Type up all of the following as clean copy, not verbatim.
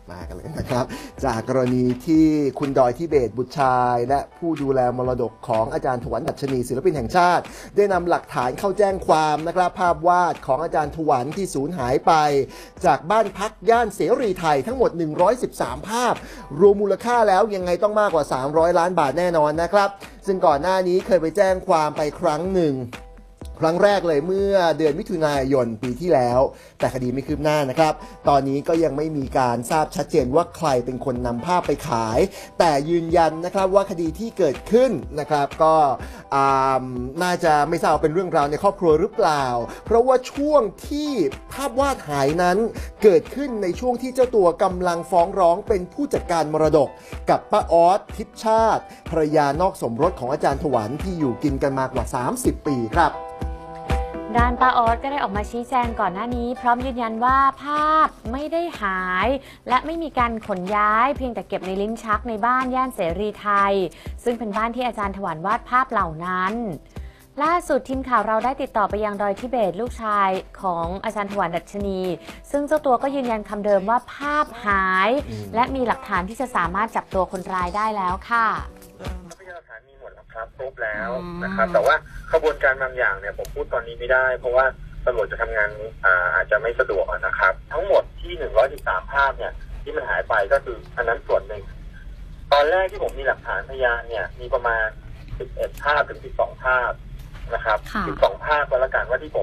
มากันเลยนะครับจากกรณีที่คุณดอยทิเบศบุตรชายและผู้ดูแลมรดกของอาจารย์ถวันดัชนีศิลปินแห่งชาติได้นำหลักฐานเข้าแจ้งความนะครับภาพวาดของอาจารย์ถวันที่สูญหายไปจากบ้านพักย่านเสรีไทยทั้งหมด113ภาพรวมมูลค่าแล้วยังไงต้องมากกว่า300ล้านบาทแน่นอนนะครับซึ่งก่อนหน้านี้เคยไปแจ้งความไปครั้งหนึ่งครั้งแรกเลยเมื่อเดือนมิถุนายนปีที่แล้วแต่คดีไม่คืบหน้านะครับตอนนี้ก็ยังไม่มีการทราบชัดเจนว่าใครเป็นคนนำภาพไปขายแต่ยืนยันนะครับว่าคดีที่เกิดขึ้นนะครับก็น่าจะไม่ทราบเป็นเรื่องราวในครอบครัวหรือเปล่าเพราะว่าช่วงที่ภาพวาดหายนั้นเกิดขึ้นในช่วงที่เจ้าตัวกำลังฟ้องร้องเป็นผู้จัดการมรดกกับป้าออสทิพย์ชาติภรรยานอกสมรสของอาจารย์ถวันที่อยู่กินกันมากว่า30ปีครับด้านป้าออสก็ได้ออกมาชี้แจงก่อนหน้านี้พร้อมยืนยันว่าภาพไม่ได้หายและไม่มีการขนย้ายเพียงแต่เก็บในลิ้นชักในบ้านย่านเสรีไทยซึ่งเป็นบ้านที่อาจารย์ถวันวาดภาพเหล่านั้นล่าสุดทีมข่าวเราได้ติดต่อไปยังดอยทิเบศลูกชายของอาจารย์ถวันดัชนีซึ่งเจ้าตัวก็ยืนยันคำเดิมว่าภาพหายและมีหลักฐานที่จะสามารถจับตัวคนร้ายได้แล้วค่ะครับครบแล้วนะครับแต่ว่าขบวนการบางอย่างเนี่ยผมพูดตอนนี้ไม่ได้เพราะว่าตำรวจจะทำงานอาจจะไม่สะดวกนะครับทั้งหมดที่113ภาพเนี่ยที่มันหายไปก็คืออันนั้นส่วนหนึ่งตอนแรกที่ผมมีหลักฐานพยานเนี่ยมีประมาณ11ภาพถึง12ภาพนะครับ12ภาพก็แล้วกันว่าที่ผม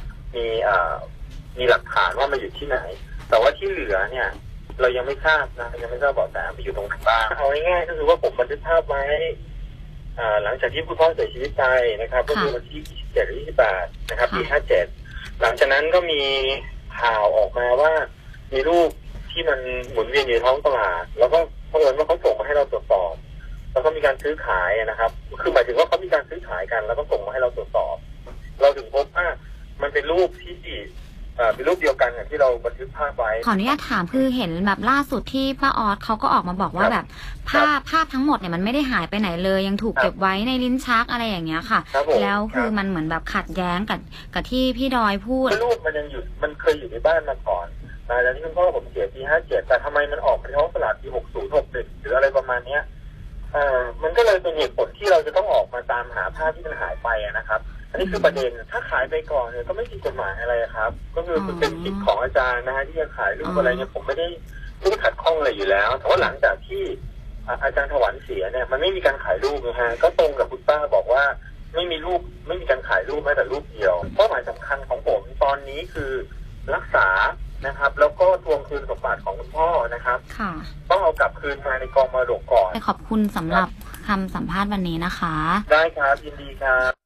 มีหลักฐานว่ามันอยู่ที่ไหนแต่ว่าที่เหลือเนี่ยเรายังไม่ทราบนะยังไม่ทราบเบาะแสไปอยู่ตรงไหนบ้างเอาง่ายๆก็คือว่าผมบันทึกภาพไว้หลังจากที่คุณพ่อเสียชีวิตไปนะครับก็คือวันที่27 หรือ28นะครับปี57หลังจากนั้นก็มีข่าวออกมาว่ามีรูปที่มันหมุนเวียนอยู่ท้องตลาดแล้วก็เผอิญว่าเขาส่งมาให้เราตรวจสอบแล้วก็มีการซื้อขายนะครับคือหมายถึงว่าเขามีการซื้อขายกันแล้วก็ส่งมาให้เราตรวจสอบเราถึงพบว่ามันเป็นรูปที่เป็นรูปเดียวกันที่เราบันทึกภาพไว้ขออนุญาตถามคือเห็นแบบล่าสุดที่ป้าออสเขาก็ออกมาบอกว่าแบบภาพทั้งหมดเนี่ยมันไม่ได้หายไปไหนเลยยังถูกเก็บไว้ในลิ้นชักอะไรอย่างเงี้ยค่ะแล้วคือมันเหมือนแบบขัดแย้งกับที่พี่ดอยพูดรูปมันยังอยู่มันเคยอยู่ในบ้านมาก่อนแล้วที่คุณพ่อผมเสียปี57แต่ทำไมมันออกไปท้องตลาดปี60 61หรืออะไรประมาณเนี้ยมันก็เลยเป็นเหตุผลที่เราจะต้องออกมาตามหาภาพที่มันหายไปนะครับอันนี้คือประเด็นถ้าขายไปก่อนเนี่ยก็ไม่ผิดกฎหมายอะไรครับก็คือเป็นสิทธิ์ของอาจารย์นะฮะที่จะขายรูปอะไรเนี่ยผมไม่ได้ขัดข้องอะไรอยู่แล้วแต่ว่าหลังจากที่อาจารย์ถวันเสียเนี่ยมันไม่มีการขายรูปนะฮะก็ตรงกับคุณป้าบอกว่าไม่มีรูปไม่มีการขายรูปแม้แต่รูปเดียวเป้าหมายสำคัญของผมตอนนี้คือรักษานะครับแล้วก็ทวงคืนสมบัติของคุณพ่อนะครับต้องเอากลับคืนมาในกองมรดกก่อนขอบคุณสำหรับคำสัมภาษณ์วันนี้นะคะได้ครับยินดีครับ